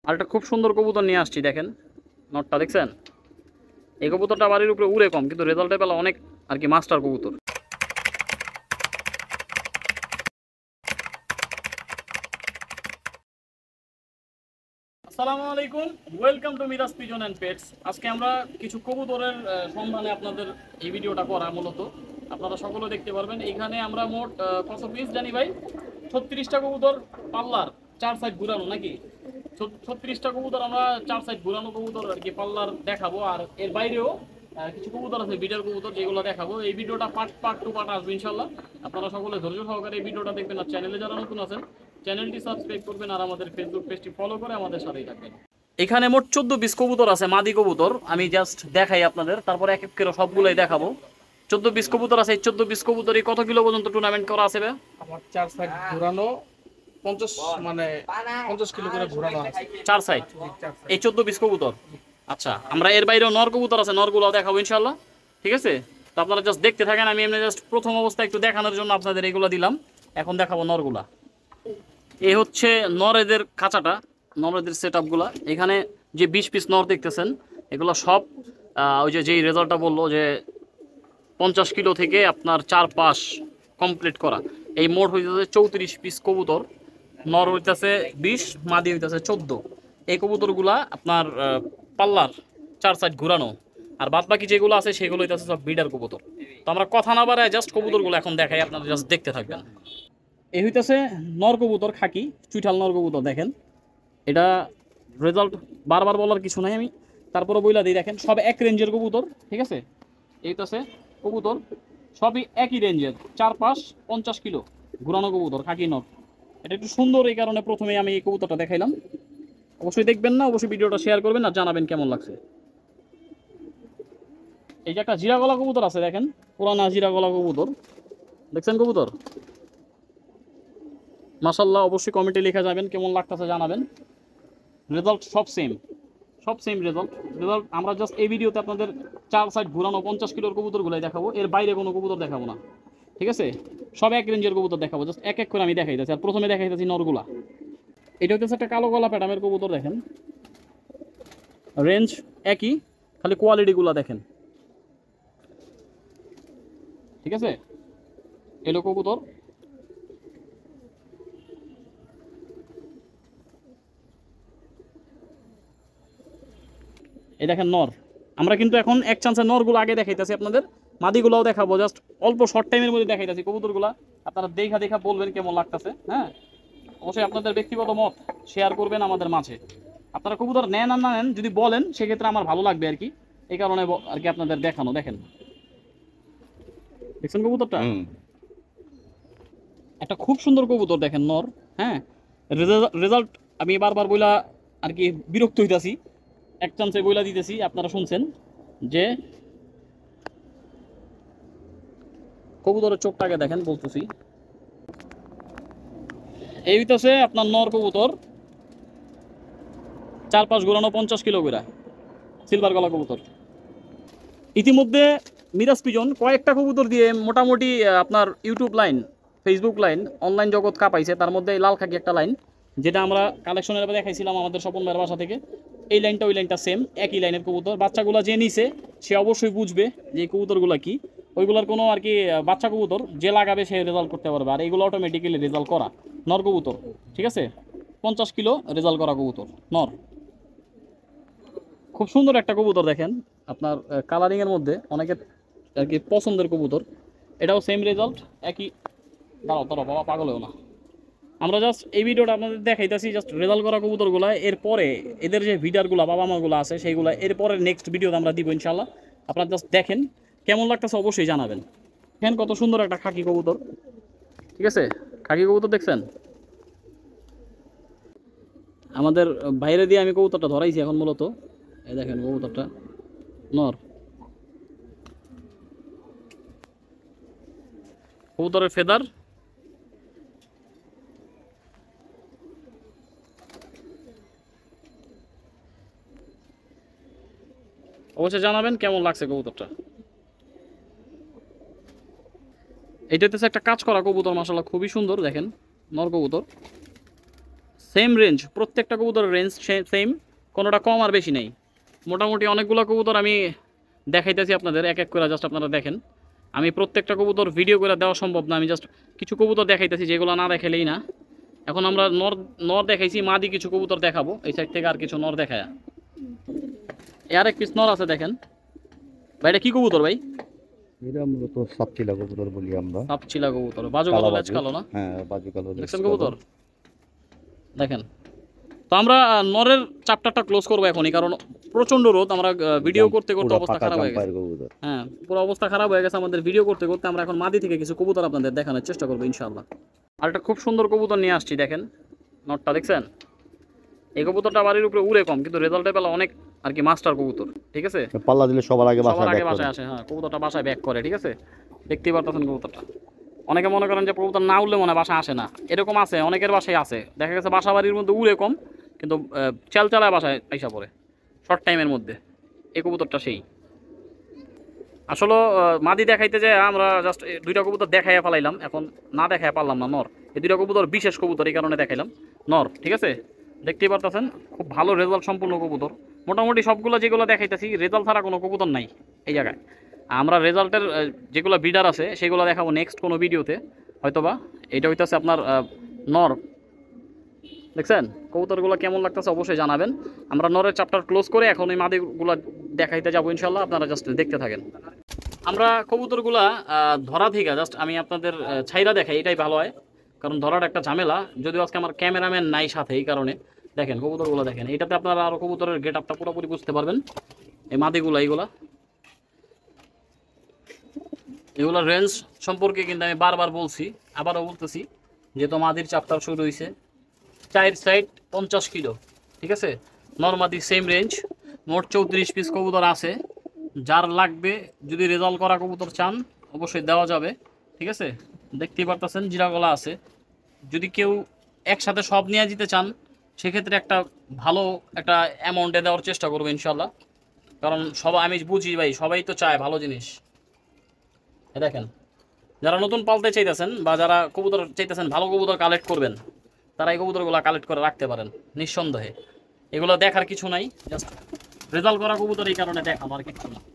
আর একটা খুব সুন্দর কবুতর নিয়ে আসছি, দেখেন নটটা দেখছেন। এই কবুতরটা বাড়ির উপরে উড়ে কম, কিন্তু রেজাল্টে পেলা অনেক আর কি মাস্টার কবুতর। আসসালামু আলাইকুম, welcome to Miraj pigeon and pets. আজকে আমরা কিছু কবুতরের সন্ধানে আপনাদের এই ভিডিওটা করা মূলত। আপনারা সকলে দেখতে পারবেন এখানে আমরা মোট কত পিস জানি ভাই, 36টা কবুতর পাল্লার 4 সাইড ঘুরানো নাকি 36টা কবুতর আমরা 4 সাইড ঘুরানো কবুতর আর কি পাল্লার দেখাবো। আর এর বাইরেও কিছু কবুতর আছে বিটার কবুতর, যেগুলো দেখাবো। এই ভিডিওটা পার্ট টু পার্ট আসবে ইনশাল্লাহ। আপনারা সকলে ধৈর্য সহকারে এই ভিডিওটা দেখবেন। আর চ্যানেলে যারা নতুন আছেন চ্যানেলটি সাবস্ক্রাইব করবেন আর আমাদের ফেসবুক পেজটি ফলো করে আমাদের সাথেই থাকবেন। এখানে মোট 14 পিস কবুতর আছে, মাদি কবুতর। আমি জাস্ট দেখাই আপনাদের, তারপর এক এক করে সবগুলোই দেখাবো। 14 পিস কবুতর আছে। এই 14 পিস কবুতরই কত কিলো পর্যন্ত টুর্নামেন্ট করা আছে? আমার 4 সাইড ঘোরানো 50 মানে 50 কিলো করে ঘোরানো আছে 4 সাইড এই 14 পিস কবুতর। আচ্ছা, আমরা এর বাইরেও নর কবুতর আছে, নরগুলো দেখাবো ইনশাল্লাহ, ঠিক আছে? তো আপনারা জাস্ট দেখতে থাকেন। আমি এমনি জাস্ট প্রথম অবস্থায় একটু দেখানোর জন্য আপনাদের এগুলো দিলাম। এখন দেখাবো নরগুলা। এই হচ্ছে নরেদের খাঁচাটা, নরেদের সেট আপগুলা। এখানে যে 20 পিস নর দেখতেছেন, এগুলো সব ওই যে যেই রেজাল্টটা বললো যে 50 কিলো থেকে আপনার 4 পাস কমপ্লিট করা। এই মোট হইতেছে 34 পিস কবুতর। নর হইতেছে 20, মাদি হইতেছে 14। এই কবুতরগুলা আপনার পাল্লার 4 সাইড ঘুরানো। আর বাদ বাকি যেগুলো আছে সেগুলো হইতেছে সব বিডার কবুতর। তো আমরা কথা না বাড়ায় জাস্ট কবুতরগুলো এখন দেখাই, আপনারা জাস্ট দেখতে থাকবেন। এই হইতেছে নর কবুতর, খাকি চুইঠাল নর কবুতর। দেখেন এটা রেজাল্ট বারবার বলার কিছু নাই, আমি তারপরে বইলা দিই। দেখেন সব এক রেঞ্জের কবুতর, ঠিক আছে? এই হইতেছে কবুতর সবই একই রেঞ্জের, 4 পাস 50 কিলো ঘুরানো কবুতর, খাকি নর। এটা একটু সুন্দর, এই কারণে প্রথমে আমি এই কবুতরটা দেখাইলাম। অবশ্যই দেখবেন না, অবশ্যই ভিডিওটা শেয়ার করবেন আর জানাবেন কেমন লাগছে। এই যে একটা জিরা গলা কবুতর আছে, দেখেন পুরানা জিরা গলা কবুতর, দেখছেন কবুতর? মাশাল্লাহ, অবশ্যই কমেন্টে লিখে যাবেন কেমন লাগতেছে জানাবেন। রেজাল্ট সব সেম রেজাল্ট আমরা জাস্ট এই ভিডিওতে আপনাদের 4 সাইড ঘুরানো 50 কিলোর কবুতরগুলাই দেখাবো, এর বাইরে কোনো কবুতর দেখাবো না, ঠিক আছে? সব এক রেঞ্জের কবুতর দেখাবো, জাস্ট এক এক করে আমি দেখাইতেছি। আর প্রথমে দেখাইতেছি নরগুলা। এটা হচ্ছে একটা কালো গলা প্যাটামের কবুতর। দেখেন রেঞ্জ একই, খালি কোয়ালিটিগুলো দেখেন, ঠিক আছে? এলো কবুতর। এই দেখেন নর। আমরা কিন্তু এখন এক চান্সে নরগুলো আগে দেখাইতেছি আপনাদের, মাদিগুলোও দেখাবো। জাস্ট অল্প শর্ট টাইমের মধ্যে দেখাইতেছি কবুতরগুলা। আপনারা দেখা বলবেন কেমন লাগতেছে। হ্যাঁ, অবশ্যই আপনাদের ব্যক্তিগত মত শেয়ার করবেন আমাদের মাঝে। আপনারা কবুতর নেন আর না নেন যদি বলেন, সেক্ষেত্রে আমার ভালো লাগবে আর কি। এই কারণে আর কি আপনাদের দেখানো। দেখেন দেখছেন কবুতরটা, একটা খুব সুন্দর কবুতর। দেখেন নর। হ্যাঁ, রেজাল্ট আমি বারবার বইলা আর কি বিরক্ত হইতাছি, এক চান্সে বইলা দিতেছি। আপনারা শুনছেন যে কবুতরের চোখটাকে দেখেন, বলতেছি। এই হইতেছে আপনার নর কবুতর, 4 পাস ঘোরানো 50 কিলো করে সিলভার গলা কবুতর। ইতিমধ্যে মিরাজ পিজন কয়েকটা কবুতর দিয়ে মোটামুটি আপনার YouTube line, Facebook line, online জগৎ কাঁপাইছে। তার মধ্যে এই লাল খাকি একটা লাইন, যেটা আমরা কালেকশনের দেখাইছিলাম আমাদের স্বপন ভাইয়ের বাসা থেকে। এই লাইনটা ওই লাইনটা সেম, একই লাইনের কবুতর। বাচ্চাগুলো যে নিছে সে অবশ্যই বুঝবে যে এই কবুতরগুলো কি। ওইগুলোর কোনো আর কি বাচ্চা কবুতর যে লাগাবে সে রেজাল্ট করতে পারবে। আর এইগুলো অটোমেটিক্যালি রেজাল্ট করা নর কবুতর, ঠিক আছে? 50 কিলো রেজাল্ট করা কবুতর নর। খুব সুন্দর একটা কবুতর। দেখেন আপনার কালারিংয়ের মধ্যে অনেকের আর কি পছন্দের কবুতর। এটাও সেম রেজাল্ট, একই। দাঁড়াও বাবা, পাগল হও না। আমরা জাস্ট এই ভিডিওটা আপনাদের দেখাইতেছি, জাস্ট রেজাল্ট করা কবুতরগুলো। এরপরে এদের যে ভিডিওগুলো বাবা মাগুলো আছে সেইগুলো এরপরে নেক্সট ভিডিওতে আমরা দিব ইনশাল্লাহ। আপনারা জাস্ট দেখেন কেমন লাগতেছে, অবশ্যই জানাবেন। দেখেন কত সুন্দর একটা খাকি কবুতর, ঠিক আছে? খাকি কবুতর দেখছেন? আমাদের বাইরে দিয়ে আমি কবুতরটা ধরাইছি এখন মূলত। এই দেখেন কবুতরটা নর। কবুতরের ফেদার অবশ্যই জানাবেন কেমন লাগছে কবুতরটা। এটা হচ্ছে একটা কাজ করা কবুতর, মাশাআল্লাহ খুবই সুন্দর। দেখেন নর কবুতর, সেম রেঞ্জ, প্রত্যেকটা কবুতরের রেঞ্জ সেম, কোনোটা কম আর বেশি নেই। মোটামুটি অনেকগুলো কবুতর আমি দেখাইতেছি আপনাদের এক এক করে, জাস্ট আপনারা দেখেন। আমি প্রত্যেকটা কবুতর ভিডিও করে দেওয়া সম্ভব না, আমি জাস্ট কিছু কবুতর দেখাইতেছি যেগুলো না দেখালেই না। এখন আমরা নর দেখাইছি, মাদি কিছু কবুতর দেখাবো এই সাইড থেকে, আর কিছু নর দেখায়। আর এক পিস নর আছে দেখেন ভাই, এটা কি কবুতর ভাই? এটা মূলত সাপচিলা কবুতর বলি আমরা। সাপচিলা কবুতর, বাজু কালো লেজ কালো না? হ্যাঁ, বাজু কালো লেজ দেখছেন কবুতর দেখেন। তো আমরা নরের চ্যাপ্টারটা ক্লোজ করবো এখনই, কারণ প্রচন্ড রোদ, আমরা ভিডিও করতে করতে অবস্থা খারাপ হয়ে গেছে। হ্যাঁ, পুরো অবস্থা খারাপ হয়ে গেছে আমাদের ভিডিও করতে করতে। আমরা এখন মাদি থেকে কিছু কবুতর আপনাদের দেখানোর চেষ্টা করবো ইনশাআল্লাহ। আর একটা খুব সুন্দর কবুতর নিয়ে আসছি দেখেন, নটটা দেখছেন? এই কবুতরটা বাড়ির উপরে উড়ে কম, কিন্তু রেজাল্টে পেলা অনেক আর কি মাস্টার কবুতর, ঠিক আছে? পাল্লা দিলে সবার আগে বাসায় আসে। হ্যাঁ, কবুতরটা বাসায় ব্যাক করে, ঠিক আছে? দেখতেই পারতেছেন কবুতরটা। অনেকে মনে করেন যে কবুতর না উঠলে মনে হয় বাসায় আসে না, এরকম আছে, অনেকের বাসায় আছে। দেখা গেছে বাসা বাড়ির মধ্যে উড়ে কম, কিন্তু চালায় বাসায় আইসা পড়ে শর্ট টাইমের মধ্যে। এই কবুতরটা সেই। আসলে মাদি দেখাইতে যে আমরা জাস্ট দুইটা কবুতর দেখাইয়া ফেলাইলাম, এখন না দেখাই পারলাম না নর। এই দুইটা কবুতর বিশেষ কবুতর, এই কারণে দেখাইলাম নর, ঠিক আছে? দেখতেই পারতেছেন খুব ভালো রেজাল্ট সম্পূর্ণ কবুতর। মোটামুটি সবগুলো যেগুলো দেখাইতেছি রেজাল্ট ছাড়া কোনো কবুতর নাই এই জায়গায়। আমরা রেজাল্টের যেগুলো বিডার আছে সেগুলো দেখাবো নেক্সট কোনো ভিডিওতে হয়তোবা। এটা হইতেছে আপনার নর, দেখছেন কবুতরগুলো কেমন লাগতেছে অবশ্যই জানাবেন। আমরা নরের চ্যাপ্টার ক্লোজ করে এখন এই মাদিগুলো দেখাইতে যাবো ইনশাল্লাহ, আপনারা জাস্ট দেখতে থাকেন। আমরা কবুতরগুলা ধরা থেকে জাস্ট আমি আপনাদের ছাইরা দেখাই, এটাই ভালো হয়, কারণ ধরার একটা ঝামেলা। যদিও আজকে আমার ক্যামেরাম্যান নাই সাথে, এই কারণে দেখেন কবুতরগুলো দেখেন। এটাতে আপনারা আরও কবুতরের গেট আপটা পুরোপুরি বুঝতে পারবেন। এই মাদিগুলো এগুলোর রেঞ্জ সম্পর্কে কিন্তু আমি বারবার বলছি, আবারও বলতেছি, যেহেতু মাদির চ্যাপ্টার শুরু হয়েছে। 4 সাইড 50 কিলো, ঠিক আছে? নর্মাদি সেম রেঞ্জ, মোট 34 পিস কবুতর আছে। যার লাগবে, যদি রেজাল্ট করা কবুতর চান অবশ্যই দেওয়া যাবে, ঠিক আছে? দেখতেই পারতেছেন জিরাগলা আছে। যদি কেউ একসাথে সব নিয়ে যেতে চান সেক্ষেত্রে একটা ভালো একটা অ্যামাউন্টে দেওয়ার চেষ্টা করবো ইনশাল্লাহ, কারণ সবাই, আমি বুঝি ভাই, সবাই তো চায় ভালো জিনিস। দেখেন, যারা নতুন পালতে চাইতেছেন বা যারা কবুতর চাইতেছেন ভালো কবুতর কালেক্ট করবেন, তারা এই কবুতরগুলো কালেক্ট করে রাখতে পারেন নিঃসন্দেহে। এগুলো দেখার কিছু নাই, জাস্ট রেজাল্ট করা কবুতর, এই কারণে দেখাবো আর কিছু না।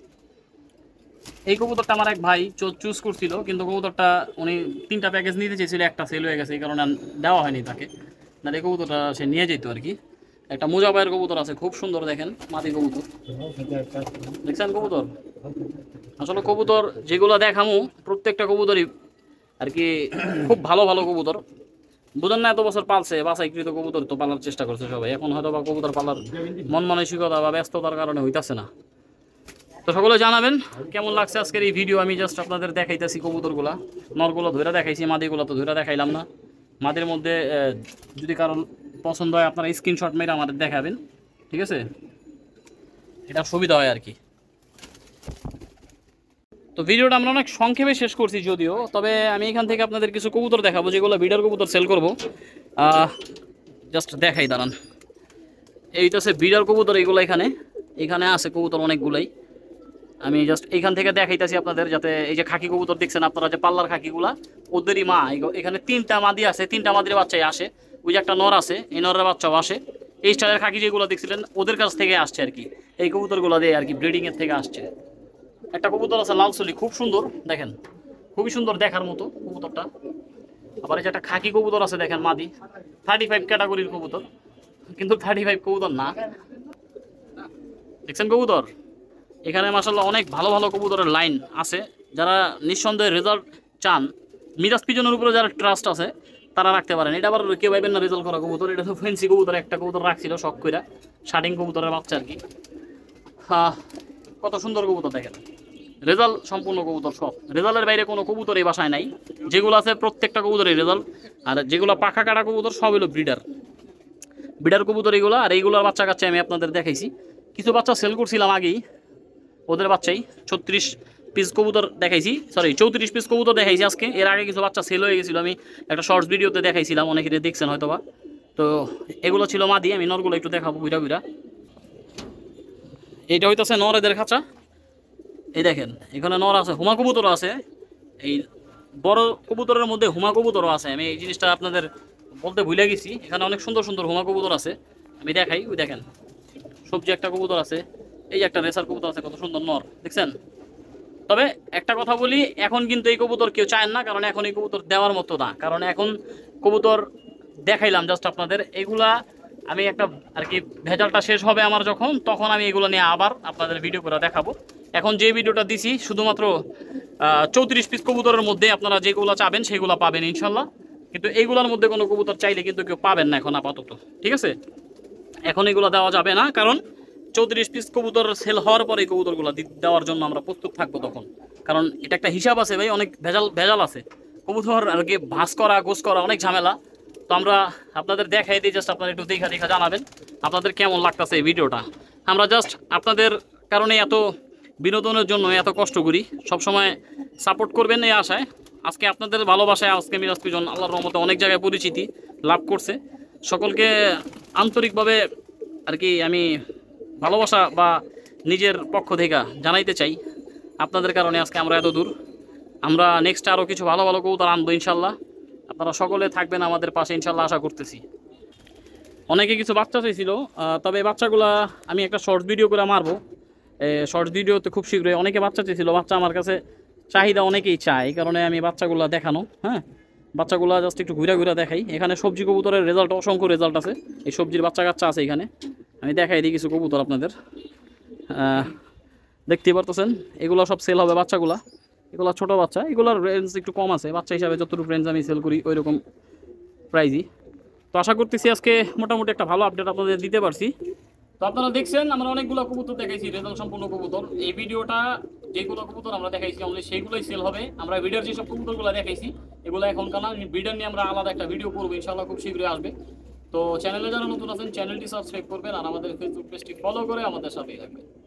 এই কবুতরটা আমার এক ভাই চুজ করছিল, কিন্তু কবুতরটা উনি 3টা প্যাকেজ নিতে চেয়েছিল, একটা সেল হয়ে গেছে, এই কারণে দেওয়া হয়নি তাকে। না, এই কবুতরটা সে নিয়ে যেত আর কি। একটা মুজাবাইয়ের কবুতর আছে, খুব সুন্দর দেখেন, মাদি কবুতর দেখছেন কবুতর। আসলে কবুতর যেগুলো দেখামু প্রত্যেকটা কবুতরই আর কি খুব ভালো ভালো কবুতর। বুঝেন না, এত বছর পালছে, বাছাইকৃত কবুতর তো পালার চেষ্টা করছে সবাই। এখন হয়তো বা কবুতর পালার মন মানসিকতা বা ব্যস্ততার কারণে হইতাছে না। তো সকলে জানাবেন কেমন লাগছে আজকের এই ভিডিও। আমি জাস্ট আপনাদের দেখাইতেছি কবুতরগুলা, নরগুলো ধরে দেখাইছি, মাদিগুলো তো ধরে দেখাইলাম না। মাদির মধ্যে যদি কারণ পছন্দ হয় আপনারা স্ক্রিনশট মেরে আমাদের দেখাবেন, ঠিক আছে? এটা সুবিধা হয় আর কি। তো ভিডিওটা আমরা অনেক সংক্ষেপে শেষ করছি যদিও, তবে আমি এখান থেকে আপনাদের কিছু কবুতর দেখাবো যেগুলো বিডার কবুতর সেল করবো। জাস্ট দেখাই দাঁড়ান, এইটা হচ্ছে বিডার কবুতর। এইগুলো এখানে আছে কবুতর অনেকগুলাই। আমি জাস্ট এইখান থেকে দেখাইতেছি আপনাদের, যাতে এই যে খাকি কবুতর দেখছেন আপনারা, যে পাল্লার খাকিগুলা, ওদেরই মা। এখানে 3টা মাদি আছে, 3টা মাদির বাচ্চাই আসে। ওই যে একটা নর আছে, এই নরের বাচ্চাও আসে। এই স্টাইলের খাকি যেগুলো দেখছিলেন ওদের কাছ থেকে আসছে আর কি, এই কবুতরগুলো দিয়ে আর কি ব্রিডিংয়ের থেকে আসছে। একটা কবুতর আছে লালচুলি, খুব সুন্দর দেখেন, খুবই সুন্দর দেখার মতো কবুতরটা। আবার এই যে একটা খাকি কবুতর আছে দেখেন, মাদি, 35 ক্যাটাগরির কবুতর, কিন্তু 35 কবুতর না। দেখছেন কবুতর, এখানে মাশাআল্লাহ অনেক ভালো ভালো কবুতরের লাইন আছে। যারা নিঃসন্দেহে রেজাল্ট চান, মিরাজ পিজনের উপরে যারা ট্রাস্ট আছে তারা রাখতে পারেন। এটা আবার কেউ পাইবেন না রেজাল্ট করা কবুতর, এটা তো ফেন্সি কবুতর। একটা কবুতর রাখছিল শখ কইরা, শার্টিং কবুতরের বাচ্চা আর কি। কত সুন্দর কবুতর দেখেন, রেজাল্ট সম্পূর্ণ কবুতর সব। রেজাল্টের বাইরে কোনো কবুতর এই বাসায় নাই, যেগুলো আছে প্রত্যেকটা কবুতরের রেজাল্ট। আর যেগুলো পাখা কাটা কবুতর সব হলো ব্রিডার কবুতর এগুলো। আর এইগুলোর বাচ্চা কাচ্চা আমি আপনাদের দেখাইছি, কিছু বাচ্চা সেল করছিলাম আগেই, ওদের বাচ্চাই 34 পিস কবুতর দেখাইছি, 34 পিস কবুতর দেখাইছি আজকে। এর আগে কিছু বাচ্চা সেল হয়ে গেছিলো, আমি একটা শর্টস ভিডিওতে দেখাইছিলাম, অনেকে দেখছেন হয়তোবা। তো এগুলো ছিল মাদি, আমি নরগুলো একটু দেখাবো ঘুরা। এইটা হইতেছে নর, এদের খাঁচা। এই দেখেন এখানে নর আছে, হুমা কবুতরও আছে। এই বড় কবুতরের মধ্যে হুমা কবুতরও আছে। আমি এই জিনিসটা আপনাদের বলতে ভুলে গেছি, এখানে অনেক সুন্দর সুন্দর হুমা কবুতর আছে, আমি দেখাই। ওই দেখেন সবজি একটা কবুতর আছে, এই যে একটা রেসার কবুতর আছে, কত সুন্দর নর দেখছেন। তবে একটা কথা বলি, এখন কিন্তু এই কবুতর কেউ চায় না, কারণ এখন এই কবুতর দেওয়ার মতো না, কারণ এখন কবুতর দেখাইলাম জাস্ট আপনাদের, এগুলা আমি একটা আর কি ভেজালটা শেষ হবে আমার যখন, তখন আমি এগুলো নিয়ে আবার আপনাদের ভিডিও করে দেখাবো। এখন যে ভিডিওটা দিছি শুধুমাত্র 34 পিস কবুতরের মধ্যে আপনারা যেগুলো চাবেন সেগুলো পাবেন ইনশাল্লাহ, কিন্তু এইগুলোর মধ্যে কোনো কবুতর চাইলে কিন্তু কেউ পাবেন না এখন আপাতত, ঠিক আছে। এখন এগুলো দেওয়া যাবে না, কারণ 34 পিস কবুতর সেল হওয়ার পরে এই কবুতরগুলো দেওয়ার জন্য আমরা প্রস্তুত থাকবো তখন, কারণ এটা একটা হিসাব আছে ভাই, অনেক ভেজাল আছে কবুতর আর কি, ভাস করা গোস করা অনেক ঝামেলা। তো আমরা আপনাদের দেখাই দিই, জাস্ট আপনারা একটু দেখা জানাবেন আপনাদের কেমন লাগতেছে এই ভিডিওটা। আমরা জাস্ট আপনাদের কারণে এত বিনোদনের জন্য এত কষ্ট করি, সবসময় সাপোর্ট করবেন এই আশায়। আজকে আপনাদের ভালোবাসায় আজকে মিরাজ পিজন আল্লাহর রহমতে অনেক জায়গায় পরিচিতি লাভ করছে। সকলকে আন্তরিকভাবে আর কি আমি ভালোবাসা বা নিজের পক্ষ থেকে জানাইতে চাই, আপনাদের কারণে আজকে আমরা এত দূর। আমরা নেক্সট আরও কিছু ভালো ভালো কবুতর আনবো ইনশাল্লাহ, আপনারা সকলে থাকবেন আমাদের পাশে ইনশাল্লাহ, আশা করতেছি। অনেকে কিছু বাচ্চা চাইছিল, তবে বাচ্চাগুলা আমি একটা শর্টস ভিডিও করে মারবো, শর্টস ভিডিওতে খুব শীঘ্রই। অনেকে বাচ্চা চেয়েছিল, বাচ্চা আমার কাছে চাহিদা অনেকেই চায়, এই কারণে আমি বাচ্চাগুলো দেখানো, হ্যাঁ বাচ্চাগুলো জাস্ট একটু ঘুরে ঘুরে দেখাই। এখানে সবজি কবুতরের রেজাল্ট অসংখ্য রেজাল্ট আছে, এই সবজির বাচ্চা কাচ্চা আছে এখানে, আমি দেখাই দিই কিছু কবুতর আপনাদের। দেখতেই পারতেছেন এগুলো সব সেল হবে বাচ্চাগুলা, এগুলো ছোটো বাচ্চা, এগুলোর রেঞ্জ একটু কম আছে, বাচ্চা হিসাবে যতটুকু রেঞ্জ আমি সেল করি ওই রকম প্রাইজই। তো আশা করতেছি আজকে মোটামুটি একটা ভালো আপডেট আপনাদের দিতে পারছি। তো আপনারা দেখছেন আমরা অনেকগুলো কবুতর দেখাইছি, রেজাল্ট সম্পূর্ণ কবুতর। এই ভিডিওটা যেগুলো কবুতর আমরা দেখাইছি অনলি সেইগুলোই সেল হবে। আমরা ভিডিওর যেসব কবুতরগুলো দেখাইছি এগুলো এখনকার না, ভিডিও নিয়ে আমরা আলাদা একটা ভিডিও করবো ইনশাআল্লাহ, খুব শীঘ্রই আসবে। তো চ্যানেলে যারা নতুন আছেন চ্যানেলটি সাবস্ক্রাইব করবেন, আর আমাদের ফেসবুক পেজটি ফলো করে আমাদের সাথেই থাকবেন।